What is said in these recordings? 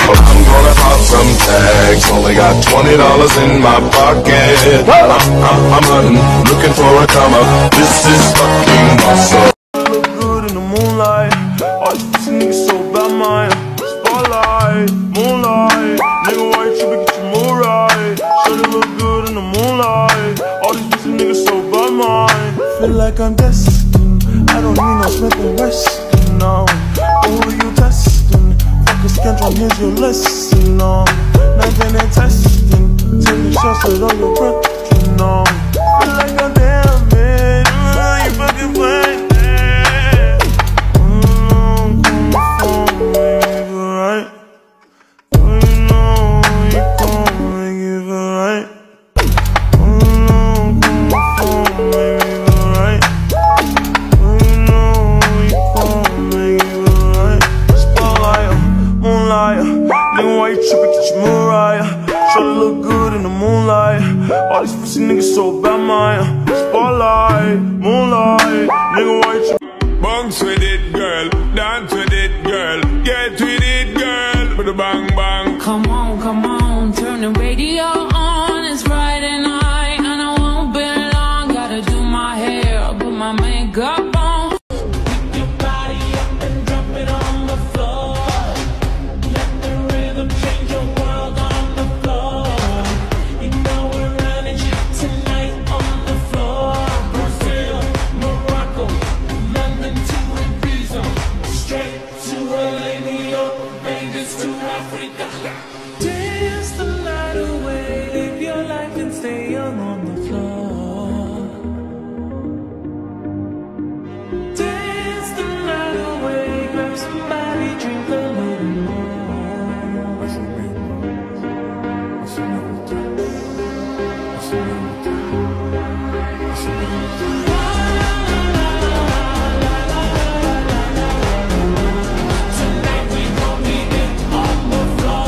I'm gonna pop some tags. Only got $20 in my pocket. I'm hunting, looking for a come up. This is fucking awesome. Look good in the moonlight. All these pussy niggas so bad, man. Spotlight, moonlight. Nigga, why you trippin', get your mood right. Shawty look good in the moonlight. All these pussy niggas so bad, man. Feel like I'm destined. I don't need no Smith and Weston, no. Who are you testing? Fucking Scantron, here's your lesson, no. Nothing and testing. Taking shots with all your breath, you know. Feel like I'm damn man. You fucking playing. All these pussy niggas so bad, man. Spotlight, moonlight. Nigga, why you Bounce with it, girl. Dance with it, girl. Get with it, girl. With a bang, bang. Come on, turn the radio on. It's Friday night, and I won't be long. Gotta do my hair, put my makeup on. Pick your body up and drop it on the floor. Let the rhythm change your world on the floor. You know we're running tonight on the floor. Brazil, Morocco, London to Ibiza, straight to LA, New York, Vegas to Africa. Dance the night away, live your life and stay young on the floor. Dance the night away, grab somebody, drink a little more. Tonight we gon' be it on the floor.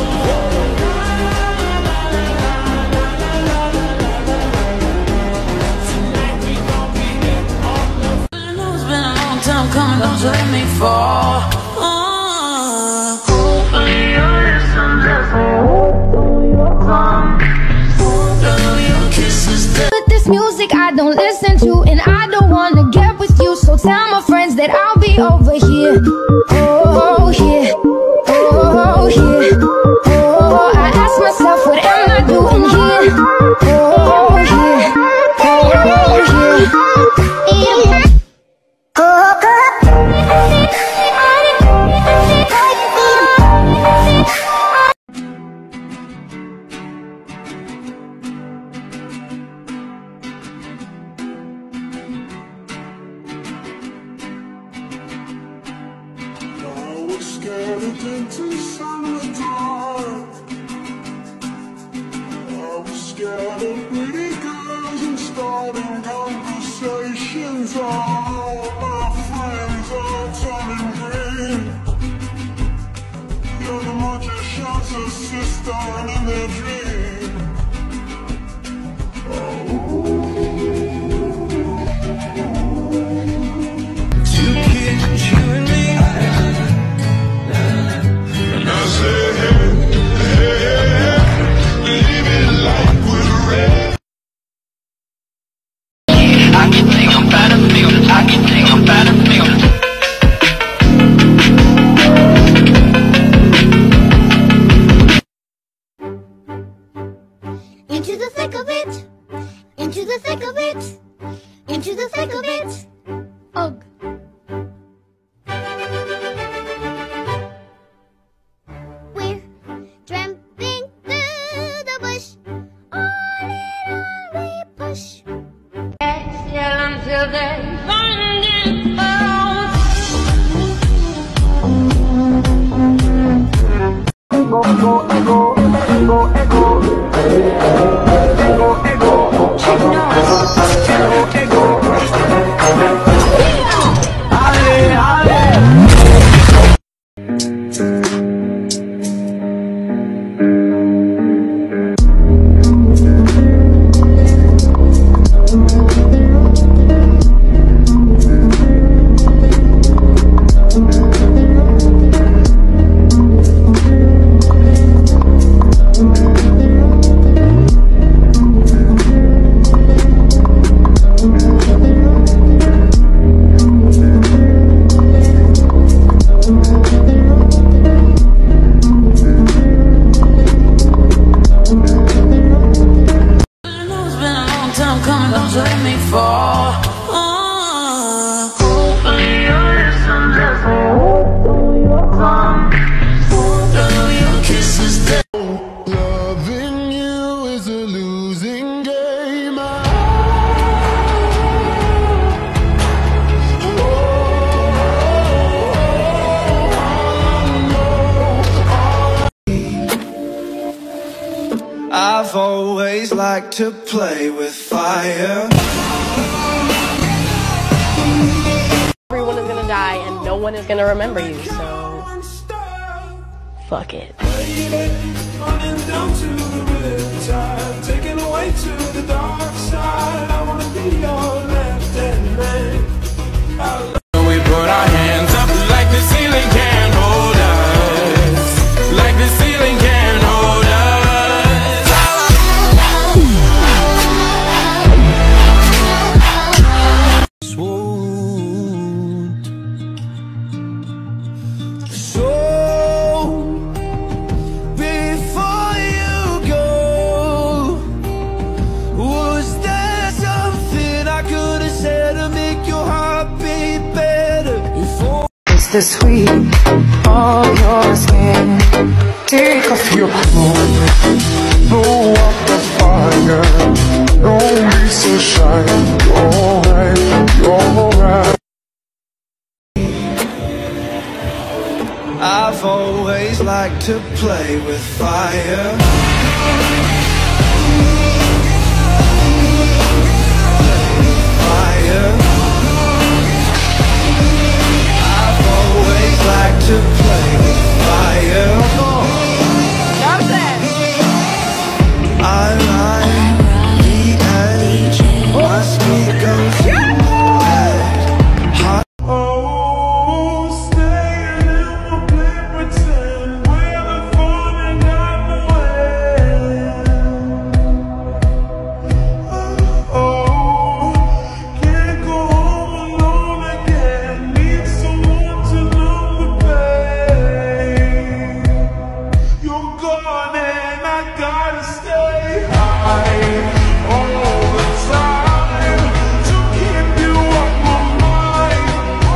Tonight we gon' be it on the floor. I know it's been a long time coming, don't you let me fall. Hopefully you'll listen, just your kisses. But this music I don't listen to, and I don't wanna get with you. So tell my friends that I'll be over here. Oh, here. Oh, here. Oh, I ask myself, what am I doing here? Oh, here. Oh, here. Scared of dentists in the dark. I was scared of pretty girls and starting conversations. All my friends are turning green. You're the magician's assistant in their dream. Two kids, you and me. And I say, hey, leave it like we're red. I can think I'm better feel. I can think I'm better feel. Into the thick of it. Into the thick of it. Into the thick of it. Ugh. We're tramping through the bush. On it all we push. Exhale until they find it out. on, don't you let me fall. Open your lips and let me hold your tongue. Girl, your kisses dead. Loving you is a losing game. I've always liked to play with fire. Everyone is gonna die and no one is gonna remember you, so fuck it. Running down to the riptide, taken away to the dark side. I wanna be your left-hand man. We put our hands up like the ceiling can't hold us, like the ceiling can't hold us. So before you go, was there something I could have said to make your heart beat better? It's the sweet on your skin. Take off your clothes, blow up the fire. Don't be so shy. You're right, you're right. I've always liked to play with fire. Fire. I've always liked to play with fire. I like the edge. My speed goes Oh, staying in my play pretend we're the fun and I'm the way. Oh, can't go home alone again. Need someone to numb the pain. You're gone and I gotta stay high all the time to keep you on my mind.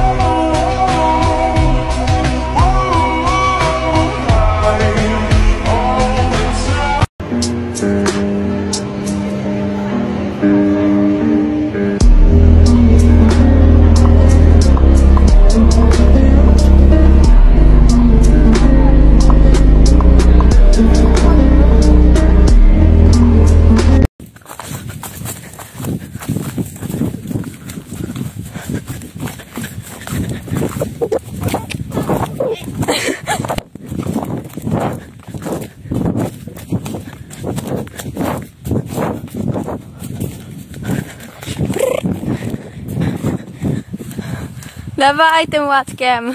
Never item watch cam.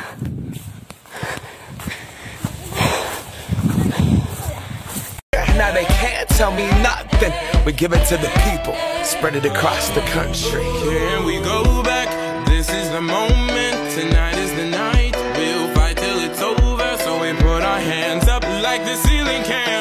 Now they can't tell me nothing. We give it to the people, spread it across the country. Here we go back. This is the moment. Tonight is the night. We'll fight till it's over. So we put our hands up like the ceiling can.